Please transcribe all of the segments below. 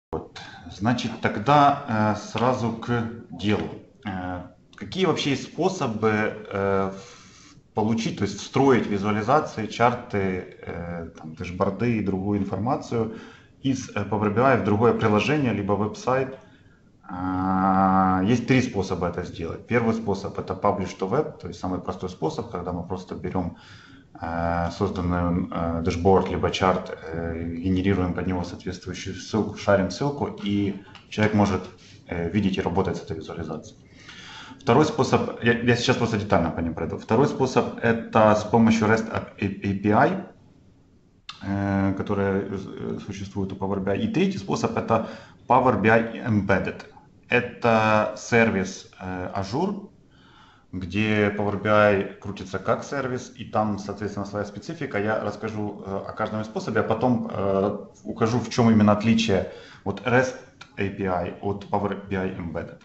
Значит, тогда сразу к делу. Какие вообще есть способы получить, то есть встроить визуализации, чарты, там, дэшборды и другую информацию из Power BI в другое приложение, либо веб-сайт? Есть три способа это сделать. Первый способ — это Publish to Web, то есть самый простой способ, когда мы просто берем созданный дэшборд либо чарт, генерируем под него соответствующую ссылку, шарим ссылку, и человек может видеть и работать с этой визуализацией. Второй способ, я сейчас просто детально по ним пройду. Второй способ — это с помощью REST API, которая существует у Power BI. И третий способ — это Power BI Embedded. Это сервис Azure, где Power BI крутится как сервис, и там, соответственно, своя специфика. Я расскажу о каждом способе, а потом укажу, в чем именно отличие от REST API от Power BI Embedded.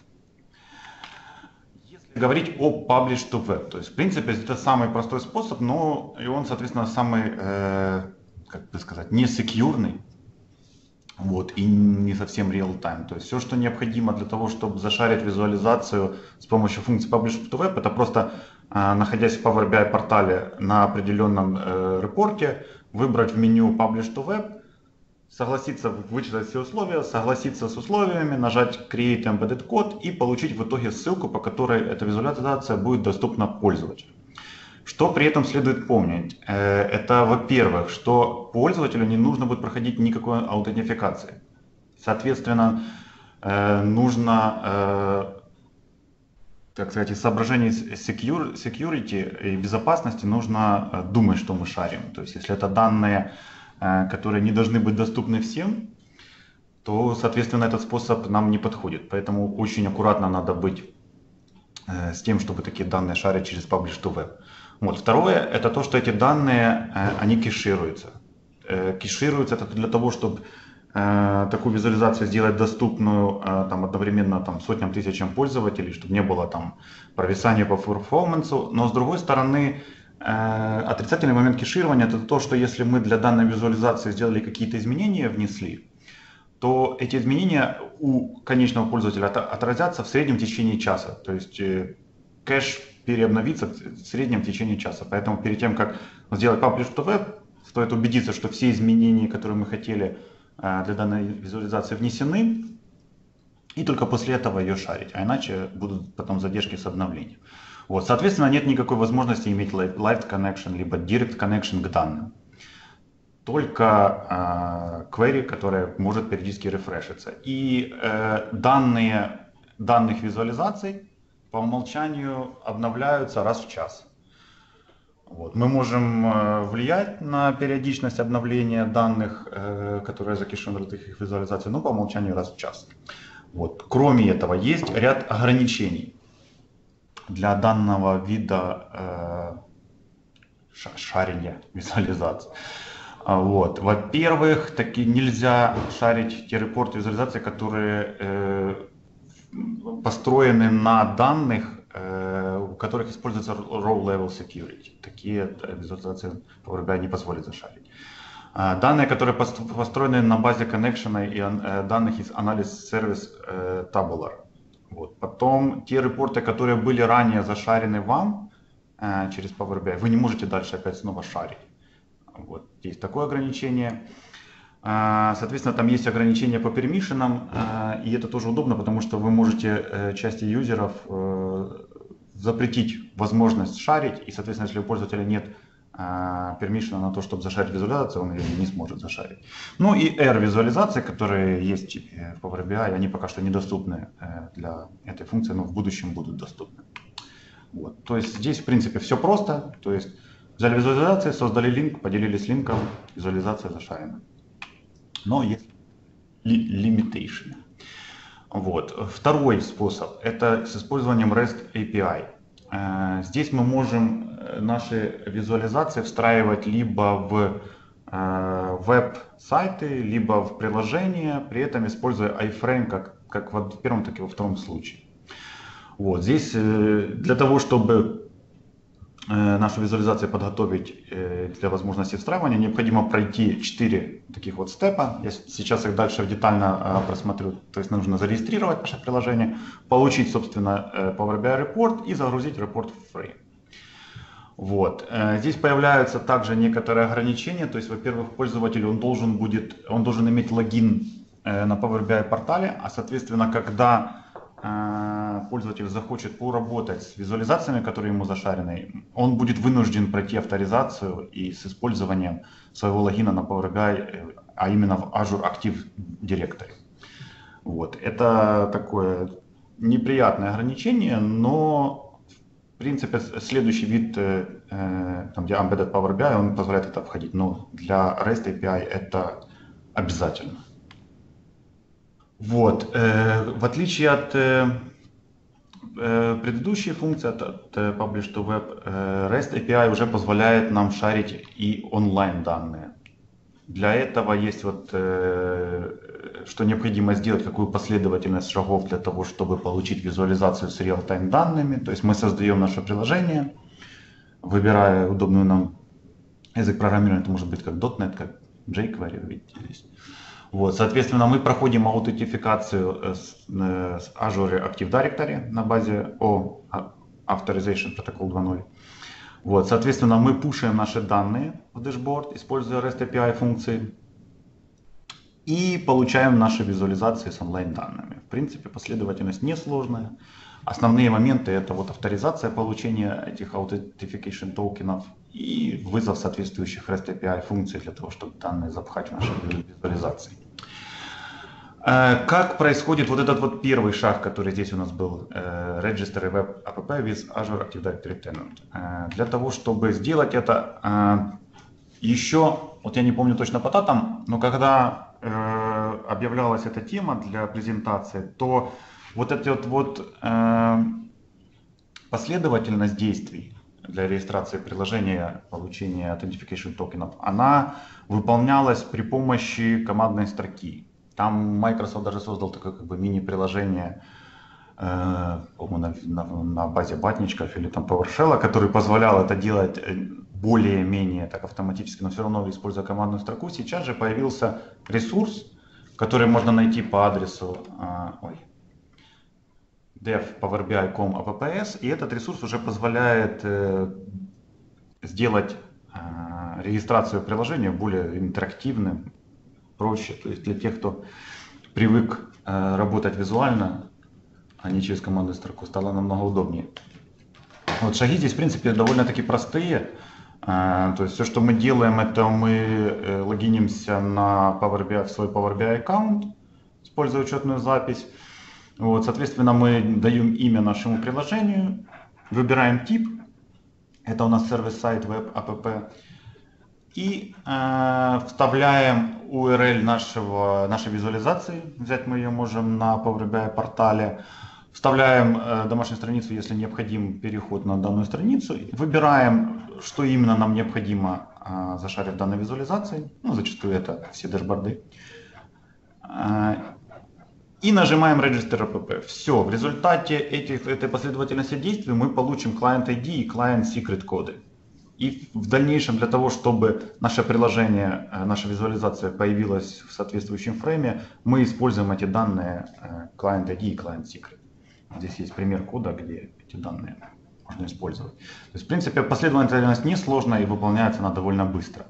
Если говорить о Publish to Web, то есть, в принципе, это самый простой способ, но и он, соответственно, самый, как бы сказать, не секьюрный. Вот, и не совсем real-time. То есть все, что необходимо для того, чтобы зашарить визуализацию с помощью функции Publish to Web, это просто, находясь в Power BI портале на определенном репорте, выбрать в меню Publish to Web, согласиться, вычитать все условия, согласиться с условиями, нажать Create Embedded Code и получить в итоге ссылку, по которой эта визуализация будет доступна пользователю. Что при этом следует помнить? Это, во-первых, что пользователю не нужно будет проходить никакой аутентификации. Соответственно, нужно, так сказать, из соображений security и безопасности нужно думать, что мы шарим. То есть, если это данные, которые не должны быть доступны всем, то, соответственно, этот способ нам не подходит. Поэтому очень аккуратно надо быть с тем, чтобы такие данные шарить через Publish to Web. Вот. Второе — это то, что эти данные, они кешируются. Кешируются это для того, чтобы такую визуализацию сделать доступную там, одновременно там, сотням тысячам пользователей, чтобы не было там провисания по перформансу. Но с другой стороны, отрицательный момент кеширования — это то, что если мы для данной визуализации сделали какие-то изменения, внесли, то эти изменения у конечного пользователя отразятся в среднем в течение часа. То есть кэш переобновится в среднем в течение часа. Поэтому перед тем, как сделать Publish to Web, стоит убедиться, что все изменения, которые мы хотели для данной визуализации, внесены, и только после этого ее шарить. А иначе будут потом задержки с обновлением. Вот. Соответственно, нет никакой возможности иметь Live Connection либо Direct Connection к данным. Только query, которая может периодически рефрешиться. И данных визуализаций по умолчанию обновляются раз в час. Вот. Мы можем влиять на периодичность обновления данных, которые закешены в этих визуализациях, но по умолчанию раз в час. Вот. Кроме этого, есть ряд ограничений для данного вида шарения визуализации. Вот. Во-первых, таки нельзя шарить те репорты визуализации, которые построены на данных, у которых используется row level security. Такие визуализации Power BI не позволит зашарить. Данные, которые построены на базе connection и данных из анализ сервис Tabular. Вот. Потом те репорты, которые были ранее зашарены вам через Power BI, вы не можете дальше опять снова шарить. Вот. Есть такое ограничение. Соответственно, там есть ограничения по пермишенам, и это тоже удобно, потому что вы можете части юзеров запретить возможность шарить, и, соответственно, если у пользователя нет пермишена на то, чтобы зашарить визуализацию, он ее не сможет зашарить. Ну и R-визуализации, которые есть в Power BI, они пока что недоступны для этой функции, но в будущем будут доступны. Вот. То есть здесь, в принципе, все просто. То есть взяли визуализацию, создали линк, поделились линком, визуализация зашарена. Но есть limitation. Вот. Второй способ — это с использованием REST API. Здесь мы можем наши визуализации встраивать либо в веб-сайты, либо в приложения, при этом используя iframe как в первом, так и во втором случае. Вот. Здесь для того, чтобы нашу визуализацию подготовить для возможности встраивания, необходимо пройти 4 таких вот степа. Я сейчас их дальше детально просмотрю. То есть нужно зарегистрировать наше приложение, получить, собственно, Power BI report и загрузить report в Frame. Вот. Здесь появляются также некоторые ограничения. То есть, во-первых, пользователь он должен иметь логин на Power BI портале, а соответственно, когда пользователь захочет поработать с визуализациями, которые ему зашарены, он будет вынужден пройти авторизацию и с использованием своего логина на Power BI, а именно в Azure Active Directory. Вот. Это такое неприятное ограничение, но в принципе следующий вид, там, где Embedded Power BI, он позволяет это обходить, но для REST API это обязательно. Вот. В отличие от предыдущей функции, от Publish to Web, REST API уже позволяет нам шарить и онлайн данные. Для этого есть вот, что необходимо сделать, какую последовательность шагов для того, чтобы получить визуализацию с real-time данными. То есть мы создаем наше приложение, выбирая удобную нам язык программирования, это может быть как .NET, как jQuery, видите здесь. Вот, соответственно, мы проходим аутентификацию с Azure Active Directory на базе Authorization Protocol 2.0. Вот, соответственно, мы пушаем наши данные в дэшборд, используя REST API функции, и получаем наши визуализации с онлайн данными. В принципе, последовательность несложная. Основные моменты это вот авторизация получения этих authentication токенов и вызов соответствующих REST API функций для того, чтобы данные запхать в наши визуализации. Как происходит вот этот вот первый шаг, который здесь у нас был, Register Web App with Azure Active Directory Tenant. Для того, чтобы сделать это, еще, вот я не помню точно по датам, но когда объявлялась эта тема для презентации, то вот эта вот последовательность действий для регистрации приложения, получения authentication токенов, она выполнялась при помощи командной строки. Там Microsoft даже создал такое как бы мини-приложение на базе батничков или там PowerShell, который позволял это делать более-менее так автоматически, но все равно используя командную строку. Сейчас же появился ресурс, который можно найти по адресу dev.powerbi.com apps, и этот ресурс уже позволяет сделать регистрацию приложения более интерактивным, проще. То есть для тех, кто привык работать визуально, а не через командную строку, стало намного удобнее. Вот шаги здесь, в принципе, довольно-таки простые. То есть все, что мы делаем, это мы логинимся на Power BI, в свой Power BI аккаунт, используя учетную запись. Вот, соответственно, мы даем имя нашему приложению, выбираем тип, это у нас сервис-сайт Web App, и вставляем URL нашей визуализации, взять мы ее можем на Power BI портале, вставляем домашнюю страницу, если необходим переход на данную страницу, выбираем, что именно нам необходимо зашарить в данной визуализации, ну, зачастую это все дэшборды, и нажимаем Register App. Все, в результате этой последовательности действий мы получим Client ID и Client Secret коды. И в дальнейшем для того, чтобы наше приложение, наша визуализация появилась в соответствующем фрейме, мы используем эти данные Client ID и Client Secret. Здесь есть пример кода, где эти данные можно использовать. То есть, в принципе, последовательность несложная и выполняется она довольно быстро.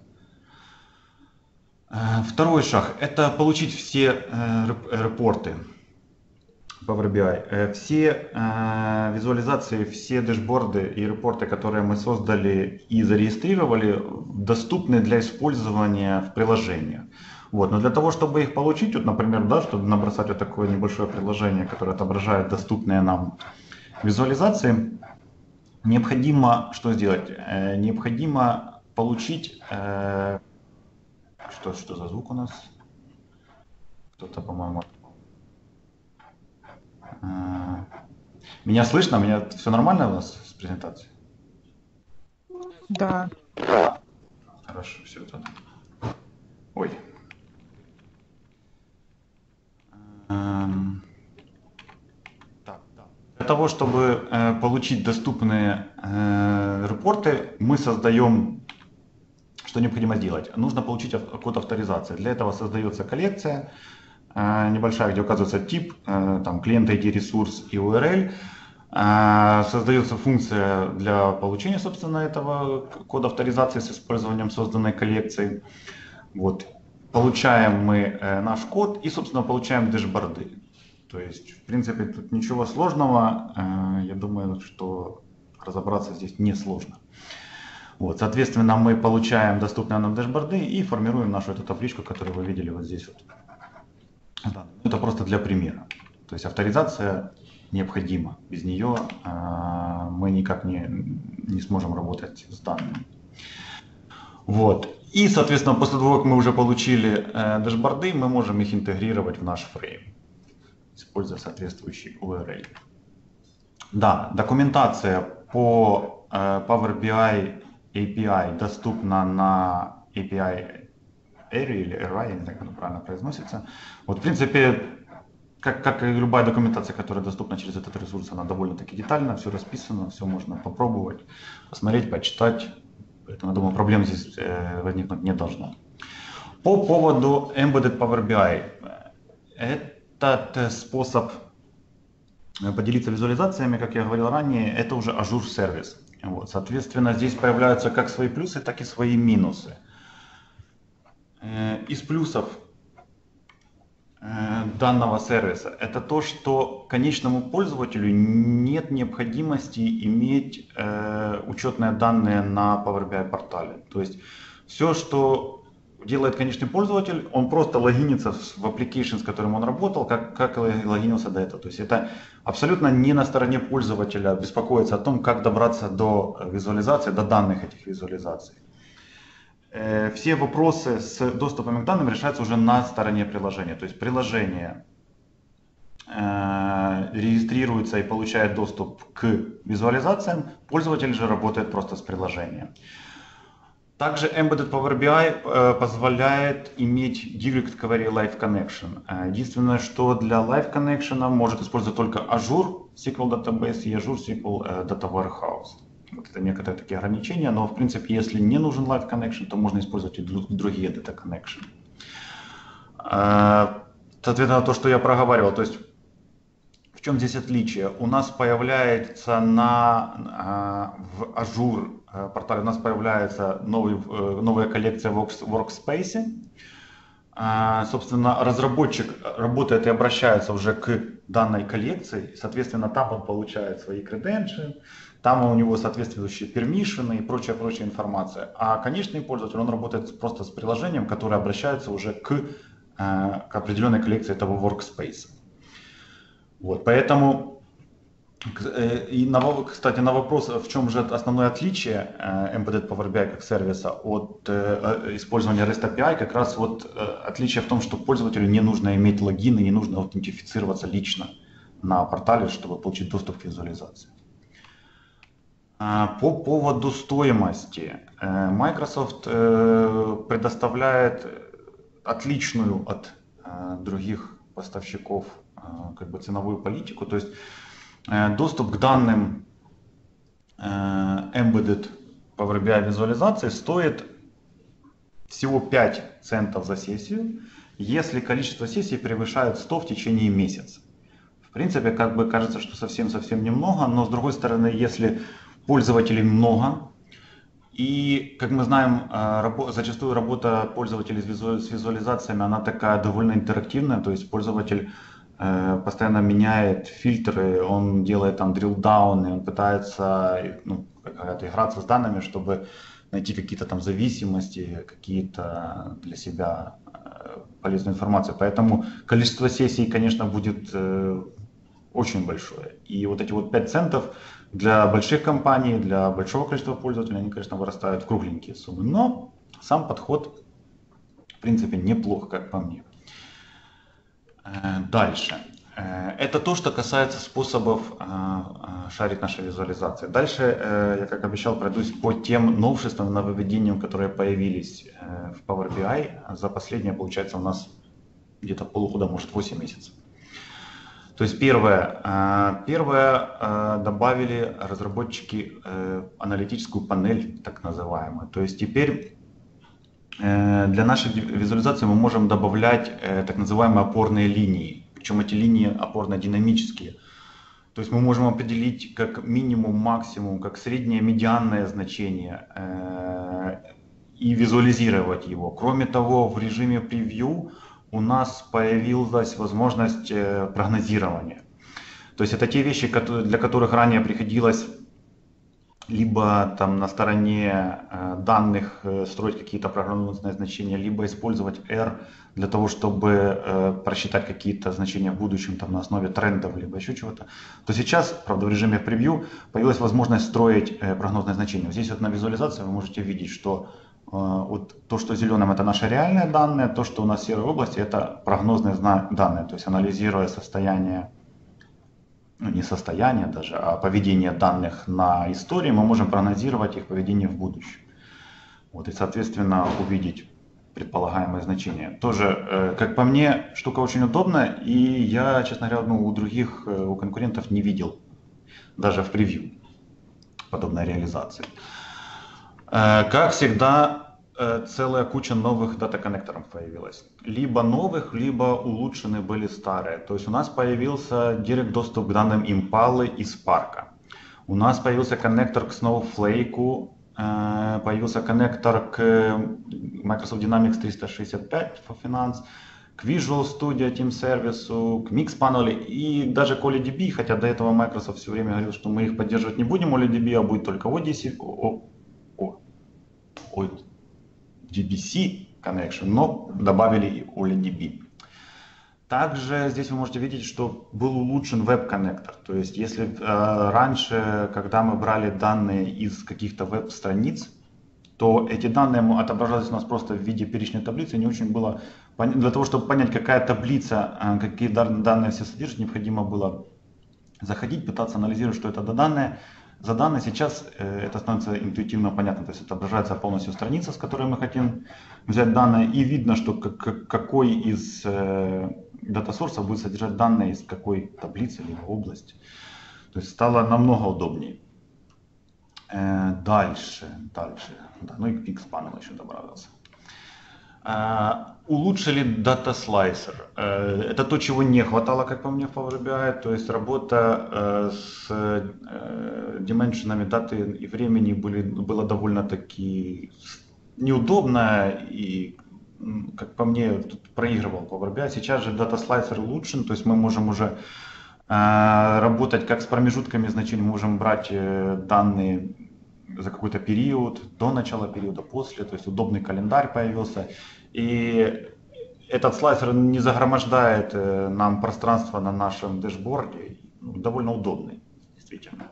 Второй шаг – это получить все репорты Power BI. Все визуализации, все дэшборды и репорты, которые мы создали и зарегистрировали, доступны для использования в приложениях. Вот. Но для того, чтобы их получить, вот, например, да, чтобы набросать вот такое небольшое приложение, которое отображает доступные нам визуализации, необходимо что сделать? Необходимо получить... Что за звук у нас? Кто-то, по-моему... Меня слышно? Меня все нормально у вас с презентацией? Да. Хорошо, все тогда. Ой. Так, да. Для того, чтобы получить доступные репорты, мы создаем, что необходимо сделать? Нужно получить код авторизации. Для этого создается коллекция небольшая, где указывается тип, там, клиент ID, ресурс и URL. Создается функция для получения, собственно, этого кода авторизации с использованием созданной коллекции. Вот. Получаем мы наш код и, собственно, получаем дэшборды. То есть, в принципе, тут ничего сложного. Я думаю, что разобраться здесь несложно. Вот, соответственно, мы получаем доступные нам дэшборды и формируем нашу эту табличку, которую вы видели вот здесь. Вот. Это просто для примера. То есть авторизация необходима. Без нее мы никак не сможем работать с данными. Вот. И, соответственно, после того, как мы уже получили дэшборды, мы можем их интегрировать в наш фрейм, используя соответствующий URL. Да, документация по Power BI API доступна на API Area или Area, я не знаю, как это правильно произносится. Вот, в принципе, как и любая документация, которая доступна через этот ресурс, она довольно-таки детальна, все расписано, все можно попробовать, посмотреть, почитать. Поэтому, я думаю, проблем здесь возникнуть не должно. По поводу Embedded Power BI. Этот способ поделиться визуализациями, как я говорил ранее, это уже Azure сервис. Вот, соответственно, здесь появляются как свои плюсы, так и свои минусы. Из плюсов данного сервиса это то, что конечному пользователю нет необходимости иметь учетные данные на Power BI портале. То есть все, что делает конечный пользователь, он просто логинится в application, с которым он работал, как логинился до этого. То есть это абсолютно не на стороне пользователя беспокоиться о том, как добраться до визуализации, до данных этих визуализаций. Все вопросы с доступом к данным решаются уже на стороне приложения. То есть приложение регистрируется и получает доступ к визуализациям, пользователь же работает просто с приложением. Также Embedded Power BI позволяет иметь Direct Query Live Connection. Единственное, что для Live Connection может использовать только Azure SQL Database и Azure SQL Data Warehouse. Вот это некоторые такие ограничения, но в принципе, если не нужен Live Connection, то можно использовать и другие Data Connection. Соответственно, то, что я проговаривал, то есть в чем здесь отличие? У нас появляется в Azure портале у нас появляется новая коллекция в Workspace. Собственно, разработчик работает и обращается уже к данной коллекции. Соответственно, там он получает свои credentials, там у него соответствующие пермишины и прочая информация. А конечный пользователь, он работает просто с приложением, которое обращается уже к определенной коллекции этого Workspace. Вот, поэтому, и кстати, на вопрос, в чем же основное отличие Embedded Power BI как сервиса от использования REST API, как раз вот отличие в том, что пользователю не нужно иметь логин и не нужно аутентифицироваться лично на портале, чтобы получить доступ к визуализации. По поводу стоимости. Microsoft предоставляет отличную от других поставщиков ценовую политику, то есть доступ к данным Embedded Power BI визуализации стоит всего 5 центов за сессию, если количество сессий превышает 100 в течение месяца. В принципе, кажется, что совсем немного, но с другой стороны, если пользователей много, и, как мы знаем, зачастую работа пользователей с визуализациями, она такая довольно интерактивная, то есть пользователь постоянно меняет фильтры, он делает там drill-down, он пытается играться с данными, чтобы найти какие-то там зависимости, какие-то для себя полезную информацию. Поэтому количество сессий, конечно, будет очень большое. И вот эти вот 5 центов для больших компаний, для большого количества пользователей, они, конечно, вырастают в кругленькие суммы. Но сам подход, в принципе, неплох, как по мне. Дальше. Это то, что касается способов шарить наши визуализации. Дальше, я как обещал, пройдусь по тем новшествам, нововведениям, которые появились в Power BI за последние, получается, у нас где-то полугода, может 8 месяцев. То есть первое, добавили разработчики аналитическую панель, так называемую. То есть теперь для нашей визуализации мы можем добавлять так называемые опорные линии. Причем эти линии опорно-динамические. То есть мы можем определить как минимум, максимум, как среднее, медианное значение и визуализировать его. Кроме того, в режиме превью у нас появилась возможность прогнозирования. То есть это те вещи, для которых ранее приходилось либо там на стороне данных строить какие-то прогнозные значения, либо использовать R для того, чтобы просчитать какие-то значения в будущем там, на основе трендов, либо еще чего-то, то сейчас, правда, в режиме превью появилась возможность строить прогнозные значения. Здесь вот на визуализации вы можете видеть, что вот то, что зеленым, это наши реальные данные, то, что у нас в серой области, это прогнозные данные, то есть анализируя состояние, ну, не состояние даже, а поведение данных на истории, мы можем прогнозировать их поведение в будущем. Вот, и, соответственно, увидеть предполагаемые значения. Тоже, как по мне, штука очень удобная, и я, честно говоря, у других, у конкурентов не видел, даже в превью, подобной реализации. Как всегда, целая куча новых дата-коннекторов появилась. Либо новых, либо улучшены были старые. То есть у нас появился директ доступ к данным Impala и Spark. У нас появился коннектор к Snowflake, появился коннектор к Microsoft Dynamics 365 for Finance, к Visual Studio Team Service, к Mixpanel и даже к OLEDB, хотя до этого Microsoft все время говорил, что мы их поддерживать не будем, OLEDB, а будет только DBC Connection, но добавили и OLEDB. Также здесь вы можете видеть, что был улучшен веб-коннектор. То есть если раньше, когда мы брали данные из каких-то веб-страниц, то эти данные отображались у нас просто в виде перечневой таблицы. Не очень было для того, чтобы понять, какая таблица, какие данные все содержит, необходимо было заходить, пытаться анализировать, что это за данные. Сейчас это становится интуитивно понятно, то есть отображается полностью страница, с которой мы хотим взять данные, и видно, что какой из дата-сорсов будет содержать данные из какой таблицы либо области. То есть стало намного удобнее. Дальше. Да, ну и Mixpanel еще добавился. Улучшили Data Slicer. Это то, чего не хватало, как по мне, в Power BI. То есть работа с дименшенами даты и времени была довольно-таки неудобная и, как по мне, тут проигрывал Power BI. Сейчас же Data Slicer улучшен, то есть мы можем уже работать как с промежутками значений, мы можем брать данные за какой-то период, до начала периода, после, то есть удобный календарь появился. И этот слайсер не загромождает нам пространство на нашем дэшборде, довольно удобный, действительно.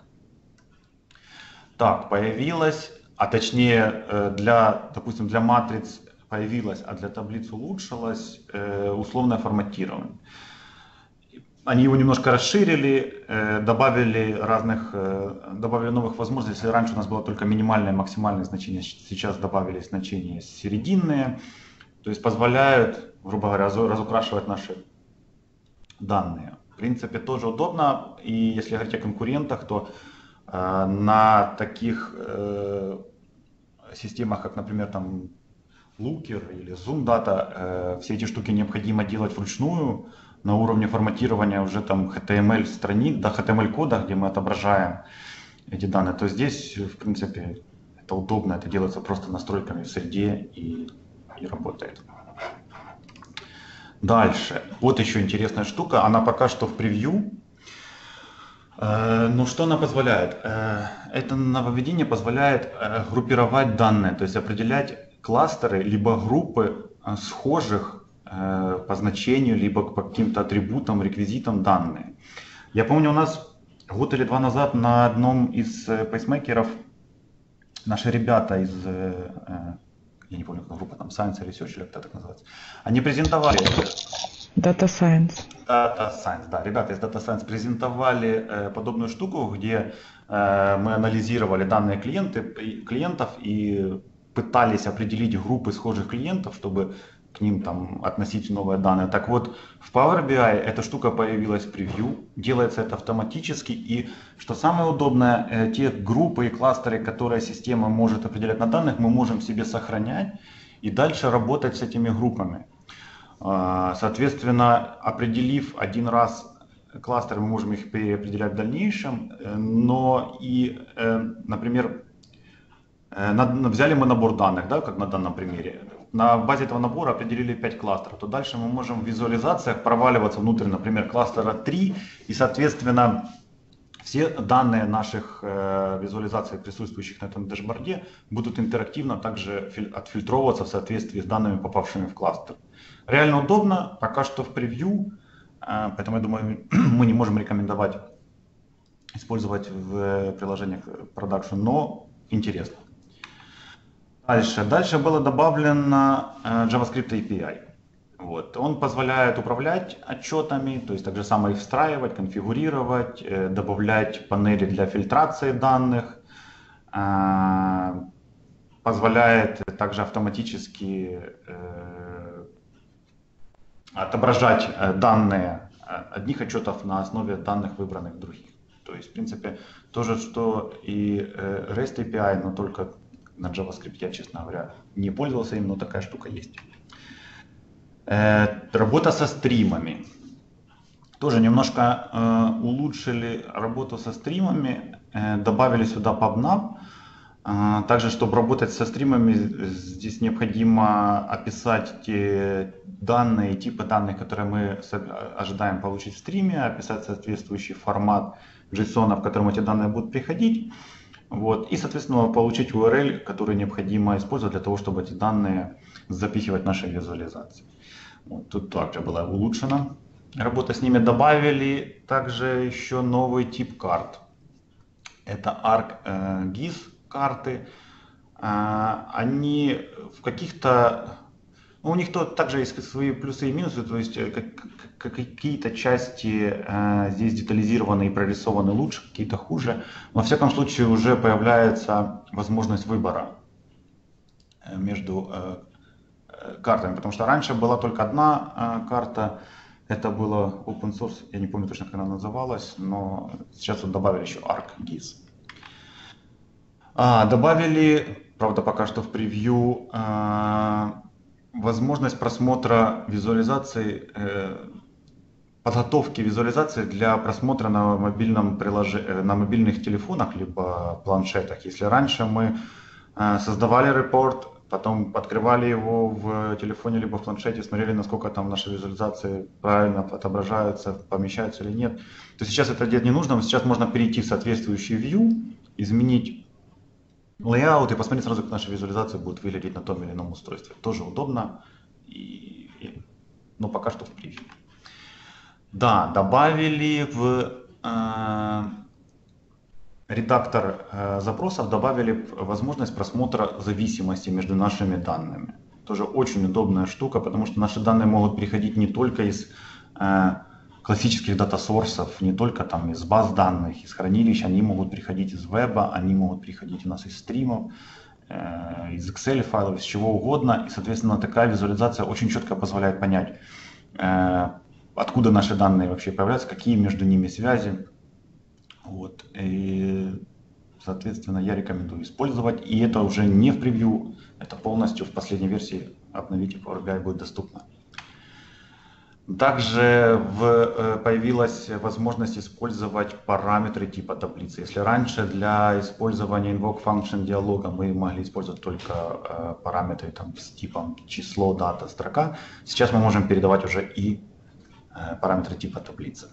Так, появилась, а точнее, допустим, для матриц появилась, а для таблиц улучшилось условное форматирование. Они его немножко расширили, добавили новых возможностей. Если раньше у нас было только минимальное и максимальное значение, сейчас добавили значения серединные. То есть позволяют, грубо говоря, разукрашивать наши данные. В принципе, тоже удобно. И если говорить о конкурентах, то на таких системах, как, например, там Looker или Zoom Data, все эти штуки необходимо делать вручную, на уровне форматирования уже там HTML страниц, да, HTML кода, где мы отображаем эти данные, то здесь, в принципе, это удобно, это делается просто настройками в среде и работает. Дальше. Вот еще интересная штука, она пока что в превью. Но что она позволяет? Это нововведение позволяет группировать данные, то есть определять кластеры либо группы схожих по значению, либо по каким-то атрибутам, реквизитам данные. Я помню, у нас год или два назад на одном из пейсмейкеров наши ребята из, я не помню, какая группа, там Science Research или как так называется, они презентовали... Data Science. Data Science, да, ребята из Data Science презентовали подобную штуку, где мы анализировали данные клиентов и пытались определить группы схожих клиентов, чтобы к ним там относить новые данные. Так вот, в Power BI эта штука появилась в превью, делается это автоматически, и что самое удобное, те группы и кластеры, которые система может определять на данных, мы можем себе сохранять и дальше работать с этими группами. Соответственно, определив один раз кластеры, мы можем их переопределять в дальнейшем, но и, например, взяли мы набор данных, да, как на данном примере. На базе этого набора определили 5 кластеров, то дальше мы можем в визуализациях проваливаться внутрь, например, кластера 3, и, соответственно, все данные наших визуализаций, присутствующих на этом дашборде, будут интерактивно также отфильтровываться в соответствии с данными, попавшими в кластер. Реально удобно, пока что в превью, поэтому я думаю, мы не можем рекомендовать использовать в приложениях продакшн, но интересно. Дальше было добавлено JavaScript API. Вот. Он позволяет управлять отчетами, то есть так же самое их встраивать, конфигурировать, добавлять панели для фильтрации данных, позволяет также автоматически отображать данные одних отчетов на основе данных, выбранных других. То есть, в принципе, то же, что и REST API, но только на JavaScript я, честно говоря, не пользовался им, но такая штука есть. Работа со стримами. Тоже немножко улучшили работу со стримами, добавили сюда PubNub. Также, чтобы работать со стримами, здесь необходимо описать те данные, типы данных, которые мы ожидаем получить в стриме, описать соответствующий формат JSON, в котором эти данные будут приходить. Вот, и, соответственно, получить URL, который необходимо использовать для того, чтобы эти данные запихивать в наши визуализации. Вот, тут также была улучшена работа с ними. Добавили также еще новый тип карт. Это ArcGIS карты. Они в каких-то... У них также есть свои плюсы и минусы, то есть какие-то части здесь детализированы и прорисованы лучше, какие-то хуже. Но во всяком случае уже появляется возможность выбора между картами, потому что раньше была только одна карта, это было open source, я не помню точно, как она называлась, но сейчас вот добавили еще ArcGIS. Добавили, правда пока что в превью, возможность просмотра визуализации, подготовки визуализации для просмотра на на мобильных телефонах либо планшетах. Если раньше мы создавали репорт, потом открывали его в телефоне либо в планшете, смотрели, насколько там наши визуализации правильно отображаются, помещаются или нет, то сейчас это делать не нужно. Сейчас можно перейти в соответствующий view, изменить layout и посмотреть сразу, как наша визуализация будет выглядеть на том или ином устройстве. Тоже удобно, но пока что в превью. Да, добавили в редактор запросов, добавили возможность просмотра зависимости между нашими данными. Тоже очень удобная штука, потому что наши данные могут приходить не только из классических дата-сорсов, не только там из баз данных, из хранилищ, они могут приходить из веба, они могут приходить у нас из стримов, из Excel файлов, из чего угодно. И, соответственно, такая визуализация очень четко позволяет понять, откуда наши данные вообще появляются, какие между ними связи. Вот. И, соответственно, я рекомендую использовать. И это уже не в превью, это полностью в последней версии обновите Power BI будет доступно. Также появилась возможность использовать параметры типа таблицы. Если раньше для использования invoke function диалога мы могли использовать только параметры там, с типом число, дата, строка, сейчас мы можем передавать уже и параметры типа таблицы.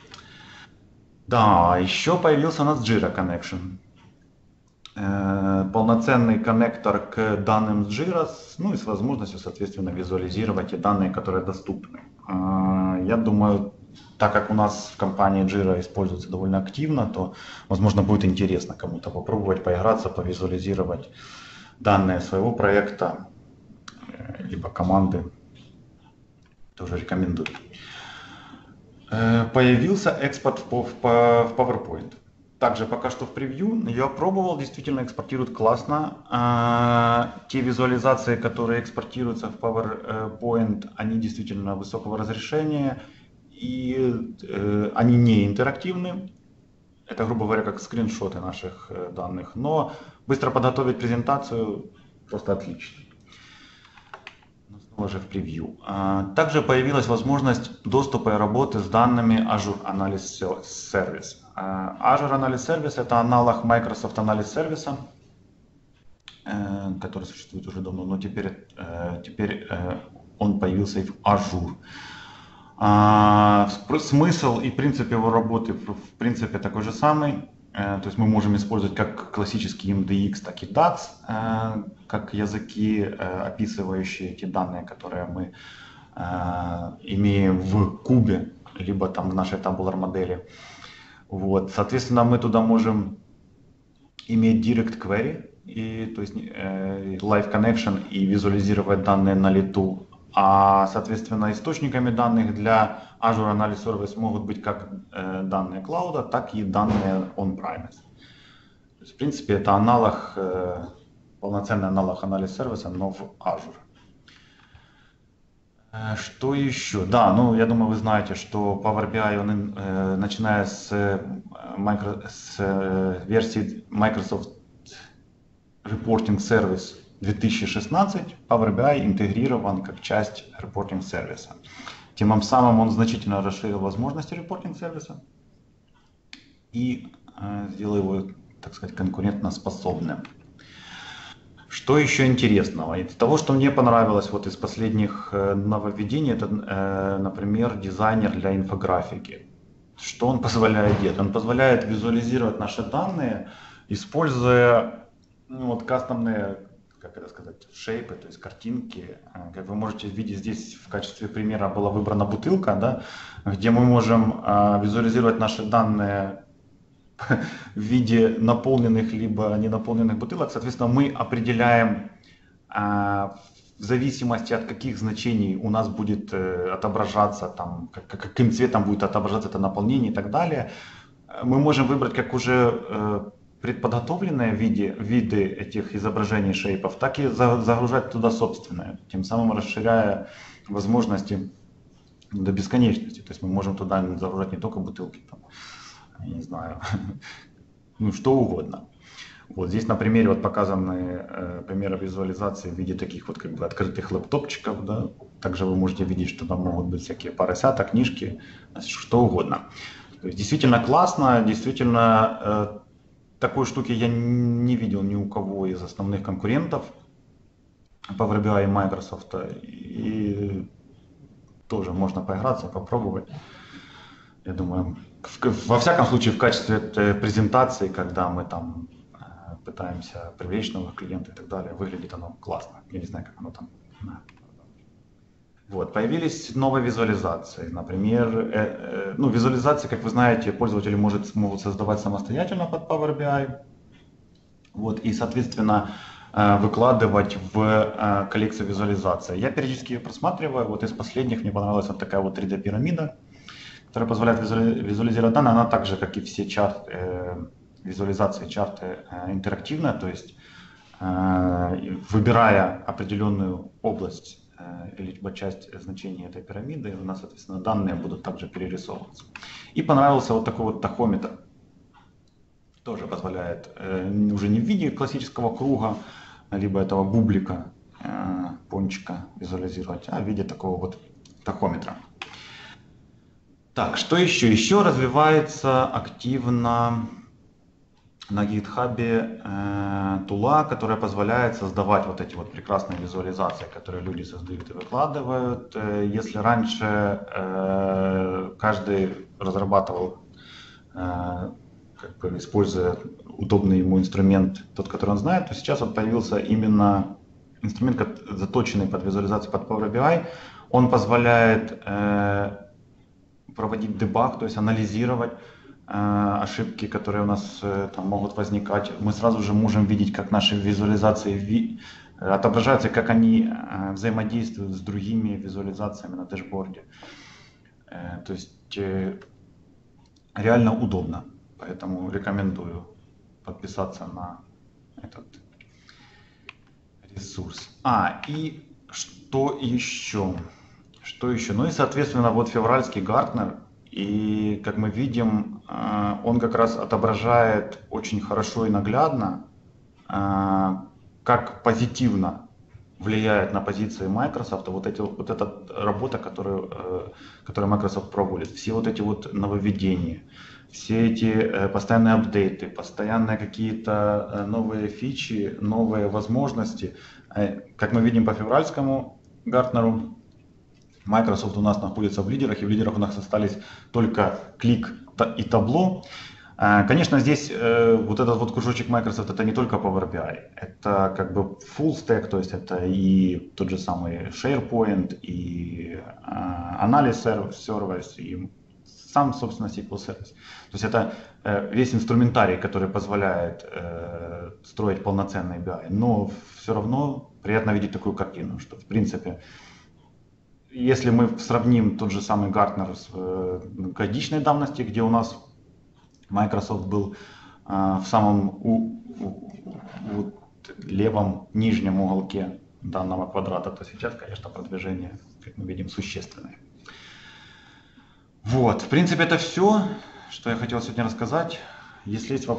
Да, еще появился у нас Jira Connection. Полноценный коннектор к данным с Jira, ну и с возможностью, соответственно, визуализировать те данные, которые доступны. Я думаю, так как у нас в компании Jira используется довольно активно, то, возможно, будет интересно кому-то попробовать поиграться, повизуализировать данные своего проекта, либо команды. Тоже рекомендую. Появился экспорт в PowerPoint. также пока что в превью. Я пробовал, действительно экспортирует классно. Те визуализации, которые экспортируются в PowerPoint, они действительно высокого разрешения и они не интерактивны. Это, грубо говоря, как скриншоты наших данных, но быстро подготовить презентацию просто отлично. Но снова же в превью. Также появилась возможность доступа и работы с данными Azure Analysis Service. Azure Analysis Service — это аналог Microsoft Analysis Service, который существует уже давно, но теперь он появился и в Azure. Смысл и принцип его работы в принципе такой же самый. То есть мы можем использовать как классический MDX, так и DAX, как языки, описывающие те данные, которые мы имеем в кубе, либо там в нашей tabular модели. Вот. Соответственно, мы туда можем иметь Direct Query, то есть Live Connection, и визуализировать данные на лету. А, соответственно, источниками данных для Azure Analysis Service могут быть как данные клауда, так и данные on-premise. То есть, в принципе, это аналог, полноценный аналог Analysis Service, но в Azure. Что еще? Да, ну я думаю, вы знаете, что Power BI, он, начиная с версии Microsoft Reporting Service 2016, Power BI интегрирован как часть Reporting сервиса. Тем самым он значительно расширил возможности Reporting сервиса и сделал его, так сказать, конкурентоспособным. Что еще интересного? Из того, что мне понравилось вот из последних нововведений, это, например, дизайнер для инфографики. Что он позволяет делать? Он позволяет визуализировать наши данные, используя вот кастомные, как это сказать, шейпы, то есть картинки. Как вы можете видеть, здесь в качестве примера была выбрана бутылка, да, где мы можем визуализировать наши данные в виде наполненных либо ненаполненных бутылок. Соответственно, мы определяем, в зависимости от каких значений у нас будет отображаться, там, каким цветом будет отображаться это наполнение и так далее. Мы можем выбрать как уже предподготовленные виды этих изображений шейпов, так и загружать туда собственные, тем самым расширяя возможности до бесконечности. То есть мы можем туда загружать не только бутылки, там, я не знаю, ну что угодно. Вот здесь на примере вот показаны примеры визуализации в виде таких вот как бы открытых лэптопчиков, да. Также вы можете видеть, что там могут быть всякие поросята, книжки, что угодно. То есть действительно классно, действительно такой штуки я не видел ни у кого из основных конкурентов Power BI и Microsoft, и тоже можно поиграться, попробовать. Я думаю, во всяком случае, в качестве презентации, когда мы там пытаемся привлечь новых клиентов и так далее, выглядит оно классно. Я не знаю, как оно там. Вот, появились новые визуализации. Например, ну, визуализации, как вы знаете, пользователи могут создавать самостоятельно под Power BI. Вот, и, соответственно, выкладывать в коллекцию визуализации. Я периодически ее просматриваю. Вот из последних мне понравилась вот такая вот 3D-пирамида, которая позволяет визуализировать данные. Она так же, как и все визуализации, чарты, интерактивная, то есть выбирая определенную область либо часть значения этой пирамиды, у нас, соответственно, данные будут также перерисовываться. И понравился вот такой вот тахометр. Тоже позволяет уже не в виде классического круга, либо этого бублика, пончика визуализировать, а в виде такого вот тахометра. Так, что еще? Еще развивается активно на GitHub тула, которая позволяет создавать вот эти вот прекрасные визуализации, которые люди создают и выкладывают. Если раньше каждый разрабатывал, как бы используя удобный ему инструмент, тот, который он знает, то сейчас вот появился именно инструмент, заточенный под визуализацию под Power BI. Он позволяет проводить дебаг, то есть анализировать ошибки, которые у нас там могут возникать. Мы сразу же можем видеть, как наши визуализации отображаются, как они взаимодействуют с другими визуализациями на дэшборде. То есть реально удобно. Поэтому рекомендую подписаться на этот ресурс. И что еще? Что еще? Ну и, соответственно, вот февральский Гартнер. И, как мы видим, он как раз отображает очень хорошо и наглядно, как позитивно влияет на позиции Microsoft вот эта работа, которую Microsoft проводит. Все вот эти вот нововведения, все эти постоянные апдейты, постоянные какие-то новые фичи, новые возможности. Как мы видим по февральскому Гартнеру, Microsoft у нас находится в лидерах, и в лидерах у нас остались только Клик и Табло. Конечно, здесь вот этот вот кружочек Microsoft это не только Power BI, это как бы full stack, то есть это и тот же самый SharePoint, и анализ сервис, и сам, собственно, SQL сервис. То есть это весь инструментарий, который позволяет строить полноценный BI, но все равно приятно видеть такую картину, что в принципе, если мы сравним тот же самый Гартнер с годичной давности, где у нас Microsoft был в самом левом нижнем уголке данного квадрата, то сейчас, конечно, продвижение, как мы видим, существенное. Вот, в принципе, это все, что я хотел сегодня рассказать. Если есть вопросы,